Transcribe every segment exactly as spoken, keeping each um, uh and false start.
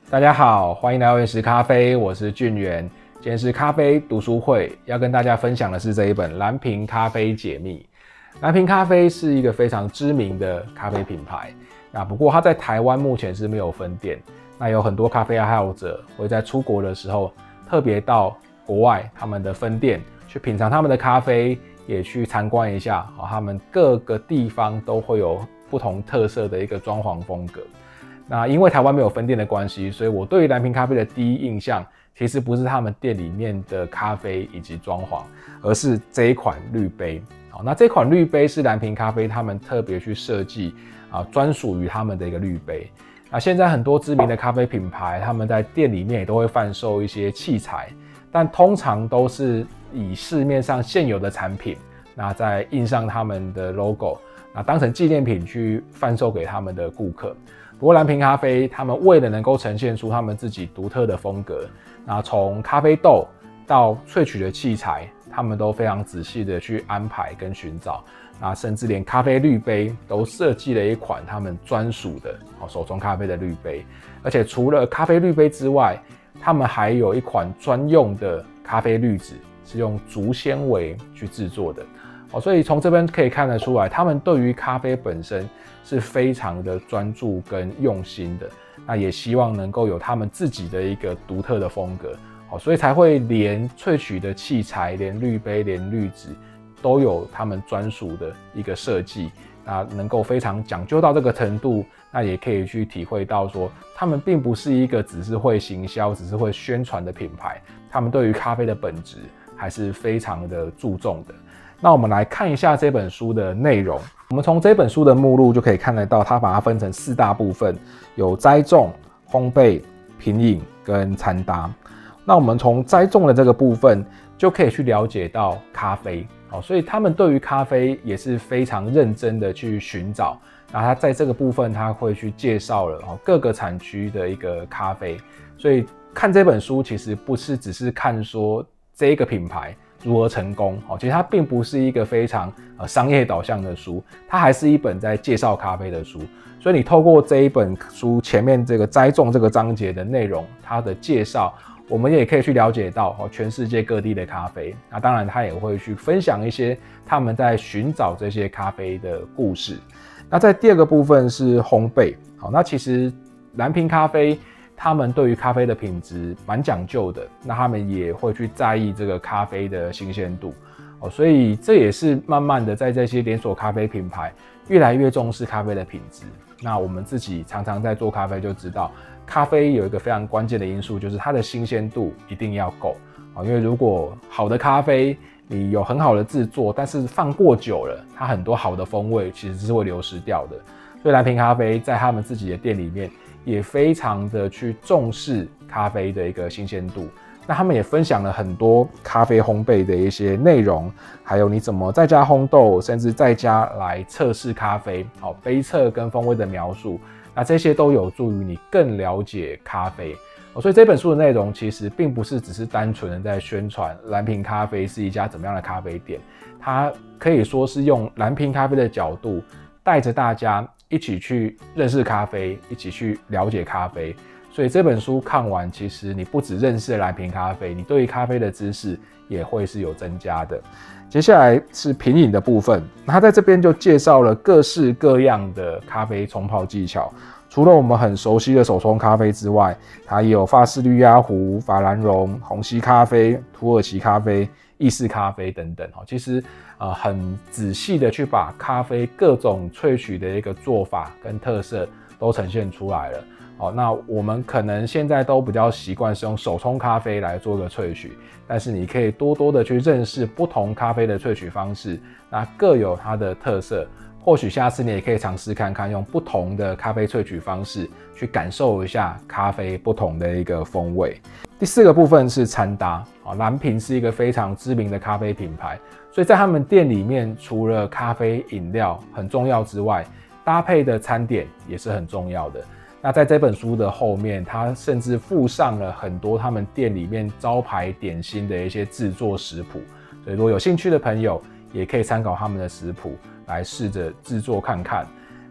大家好，欢迎来到原石咖啡，我是俊元。今天是咖啡读书会，要跟大家分享的是这一本《蓝瓶咖啡解密》。蓝瓶咖啡是一个非常知名的咖啡品牌，那不过它在台湾目前是没有分店。那有很多咖啡爱好者会在出国的时候，特别到国外他们的分店去品尝他们的咖啡，也去参观一下，他们各个地方都会有不同特色的一个装潢风格。那因为台湾没有分店的关系，所以我对于蓝瓶咖啡的第一印象，其实不是他们店里面的咖啡以及装潢，而是这一款滤杯。好，那这款滤杯是蓝瓶咖啡他们特别去设计啊，专属于他们的一个滤杯。那现在很多知名的咖啡品牌，他们在店里面也都会贩售一些器材，但通常都是以市面上现有的产品，那再印上他们的 logo， 那当成纪念品去贩售给他们的顾客。不过蓝瓶咖啡他们为了能够呈现出他们自己独特的风格，那从咖啡豆到萃取的器材，他们都非常仔细的去安排跟寻找，那甚至连咖啡滤杯都设计了一款他们专属的手冲咖啡的滤杯。而且除了咖啡滤杯之外，他们还有一款专用的咖啡滤纸，是用竹纤维去制作的。所以从这边可以看得出来，他们对于咖啡本身是非常的专注跟用心的，那也希望能够有他们自己的一个独特的风格，所以才会连萃取的器材、连滤杯、连滤纸都有他们专属的一个设计，那能够非常讲究到这个程度，那也可以去体会到说，他们并不是一个只是会行销、只是会宣传的品牌，他们对于咖啡的本质还是非常的注重的。那我们来看一下这本书的内容。我们从这本书的目录就可以看得到，它把它分成四大部分，有栽种、烘焙、品饮跟餐搭。那我们从栽种的这个部分就可以去了解到咖啡，所以他们对于咖啡也是非常认真的去寻找。那他在这个部分他会去介绍了各个产区的一个咖啡，所以看这本书其实不是只是看说这一个品牌如何成功，其实它并不是一个非常商业导向的书，它还是一本在介绍咖啡的书。所以你透过这一本书前面这个栽种这个章节的内容，它的介绍，我们也可以去了解到全世界各地的咖啡。那当然它也会去分享一些他们在寻找这些咖啡的故事。那在第二个部分是烘焙，好，那其实蓝瓶咖啡他们对于咖啡的品质蛮讲究的，那他们也会去在意这个咖啡的新鲜度，所以这也是慢慢的在这些连锁咖啡品牌越来越重视咖啡的品质。那我们自己常常在做咖啡就知道，咖啡有一个非常关键的因素，就是它的新鲜度一定要够，因为如果好的咖啡你有很好的制作，但是放过久了，它很多好的风味其实是会流失掉的。所以蓝瓶咖啡在他们自己的店里面也非常的去重视咖啡的一个新鲜度。那他们也分享了很多咖啡烘焙的一些内容，还有你怎么在家烘豆，甚至在家来测试咖啡，好，杯测跟风味的描述，那这些都有助于你更了解咖啡。所以这本书的内容其实并不是只是单纯的在宣传蓝瓶咖啡是一家怎么样的咖啡店，它可以说是用蓝瓶咖啡的角度带着大家一起去认识咖啡，一起去了解咖啡。所以这本书看完，其实你不只认识蓝瓶咖啡，你对于咖啡的知识也会是有增加的。接下来是品饮的部分，他在这边就介绍了各式各样的咖啡冲泡技巧。除了我们很熟悉的手冲咖啡之外，它也有法式绿鸭壶、法兰绒、虹吸咖啡、土耳其咖啡、意式咖啡等等。其实呃很仔细的去把咖啡各种萃取的一个做法跟特色都呈现出来了。哦，那我们可能现在都比较习惯是用手冲咖啡来做一个萃取，但是你可以多多的去认识不同咖啡的萃取方式，那各有它的特色。或许下次你也可以尝试看看，用不同的咖啡萃取方式去感受一下咖啡不同的一个风味。第四个部分是餐搭，蓝瓶是一个非常知名的咖啡品牌，所以在他们店里面，除了咖啡饮料很重要之外，搭配的餐点也是很重要的。那在这本书的后面，它甚至附上了很多他们店里面招牌点心的一些制作食谱，所以如果有兴趣的朋友，也可以参考他们的食谱来试着制作看看。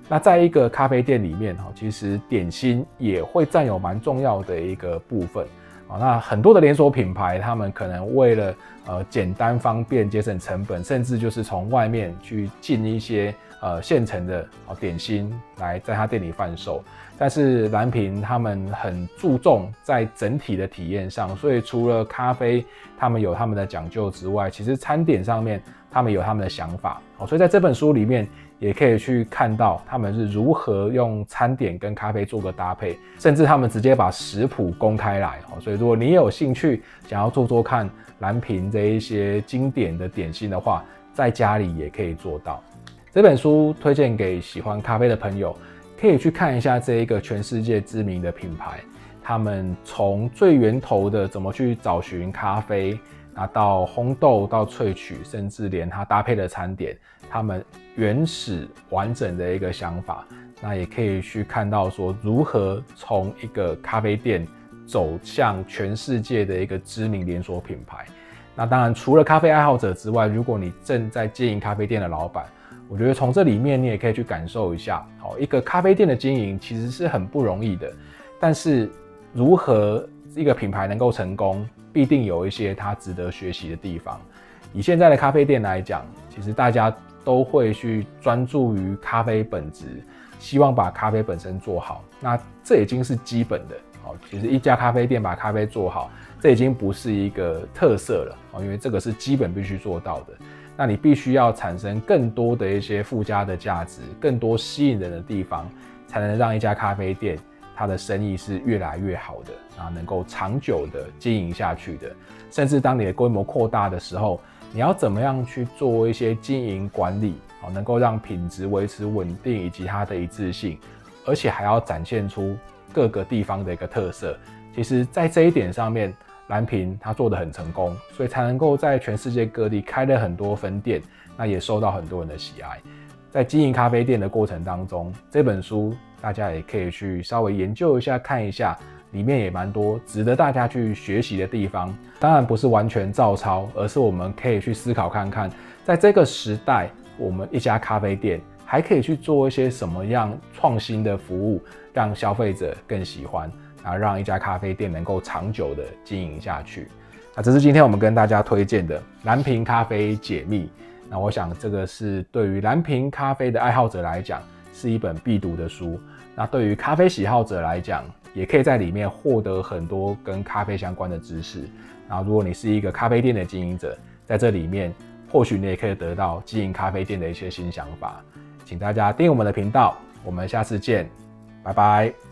那在一个咖啡店里面，其实点心也会占有蛮重要的一个部分。那很多的连锁品牌，他们可能为了呃简单方便、节省成本，甚至就是从外面去进一些呃现成的点心来在他店里贩售。但是蓝瓶他们很注重在整体的体验上，所以除了咖啡他们有他们的讲究之外，其实餐点上面他们有他们的想法。所以在这本书里面也可以去看到他们是如何用餐点跟咖啡做个搭配，甚至他们直接把食谱公开来。所以如果你有兴趣想要做做看蓝瓶这一些经典的点心的话，在家里也可以做到。这本书推荐给喜欢咖啡的朋友，可以去看一下这一个全世界知名的品牌，他们从最源头的怎么去找寻咖啡，那到烘豆到萃取，甚至连它搭配的餐点，他们原始完整的一个想法，那也可以去看到说如何从一个咖啡店走向全世界的一个知名连锁品牌。那当然除了咖啡爱好者之外，如果你正在经营咖啡店的老板，我觉得从这里面你也可以去感受一下，好，一个咖啡店的经营其实是很不容易的，但是如何一个品牌能够成功，必定有一些它值得学习的地方。以现在的咖啡店来讲，其实大家都会去专注于咖啡本质，希望把咖啡本身做好，那这已经是基本的。其实一家咖啡店把咖啡做好，这已经不是一个特色了，因为这个是基本必须做到的。那你必须要产生更多的一些附加的价值，更多吸引人的地方，才能让一家咖啡店它的生意是越来越好的，然后能够长久的经营下去的。甚至当你的规模扩大的时候，你要怎么样去做一些经营管理，能够让品质维持稳定以及它的一致性，而且还要展现出各个地方的一个特色。其实在这一点上面，蓝瓶它做得很成功，所以才能够在全世界各地开了很多分店，那也受到很多人的喜爱。在经营咖啡店的过程当中，这本书大家也可以去稍微研究一下看一下，里面也蛮多值得大家去学习的地方。当然不是完全照抄，而是我们可以去思考看看，在这个时代我们一家咖啡店还可以去做一些什么样创新的服务，让消费者更喜欢，然后让一家咖啡店能够长久的经营下去。那这是今天我们跟大家推荐的蓝瓶咖啡解密。那我想这个是对于蓝瓶咖啡的爱好者来讲是一本必读的书，那对于咖啡喜好者来讲，也可以在里面获得很多跟咖啡相关的知识。然后如果你是一个咖啡店的经营者，在这里面或许你也可以得到经营咖啡店的一些新想法。请大家订阅我们的频道，我们下次见，拜拜。